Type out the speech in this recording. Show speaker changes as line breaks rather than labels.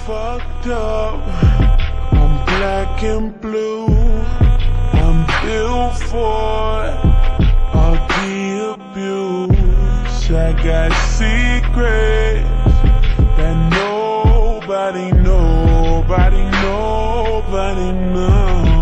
fucked up. I'm black and blue. I'm built for all the abuse. I got secrets that nobody knows.